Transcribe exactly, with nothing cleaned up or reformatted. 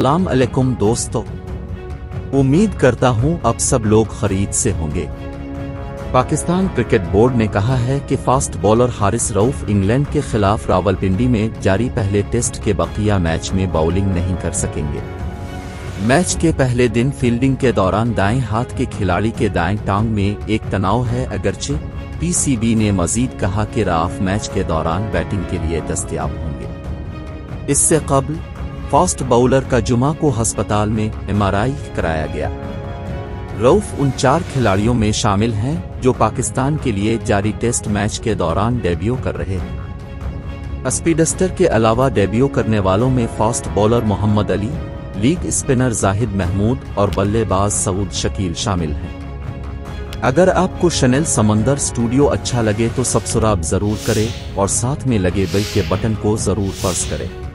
अस्सलाम अलैकुम दोस्तों, उम्मीद करता हूं अब सब लोग खरीद से होंगे। पाकिस्तान क्रिकेट बोर्ड ने कहा है कि fast bowler Haris Rauf England के खिलाफ रावलपिंडी में जारी पहले टेस्ट के बकिया मैच में बाउलिंग नहीं कर सकेंगे। मैच के पहले दिन फील्डिंग के दौरान दाएं हाथ के खिलाड़ी के दाएं टांग में एक तनाव है। अगरचे पीसीबी ने मजीद कहा कि राफ मैच के दौरान बैटिंग के लिए दस्तयाब होंगे। इससे कबल फास्ट बॉलर का जुमा को अस्पताल में एमआरआई कराया गया। रऊफ उन चार खिलाड़ियों में शामिल हैं जो पाकिस्तान के लिए जारी टेस्ट मैच के दौरान डेब्यू कर रहे हैं। स्पीडस्टर के अलावा डेब्यू करने वालों में fast bowler Mohammad Ali, leg spinner Zahid Mahmood और बल्लेबाज सऊद शकील शामिल हैं। अगर आपको चैनल समंदर स्टूडियो अच्छा लगे तो सब्सक्राइब जरूर करें और साथ में लगे बेल के बटन को जरूर प्रेस करें।